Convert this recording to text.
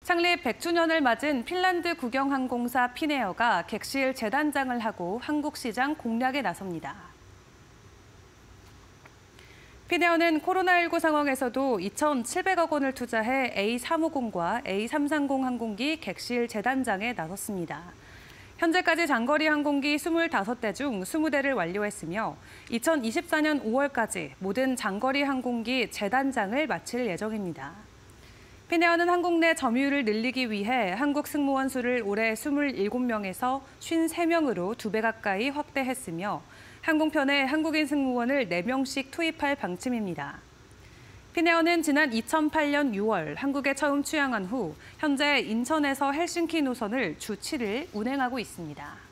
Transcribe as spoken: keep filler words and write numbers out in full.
창립 백 주년을 맞은 핀란드 국영항공사 피네어가 객실 재단장을 하고 한국 시장 공략에 나섭니다. 피네어는 코로나십구 상황에서도 이천칠백억 원을 투자해 에이 삼백오십과 에이 삼백삼십 항공기 객실 재단장에 나섰습니다. 현재까지 장거리 항공기 이십오 대 중 이십 대를 완료했으며 이천이십사 년 오월까지 모든 장거리 항공기 재단장을 마칠 예정입니다. 피네어는 항공 내 점유율을 늘리기 위해 한국 승무원 수를 올해 이십칠 명에서 오십삼 명으로 두 배 가까이 확대했으며 항공편에 한국인 승무원을 네 명씩 투입할 방침입니다. 피네어는 지난 이천팔 년 유월 한국에 처음 취항한 후 현재 인천에서 헬싱키 노선을 주 칠 일 운행하고 있습니다.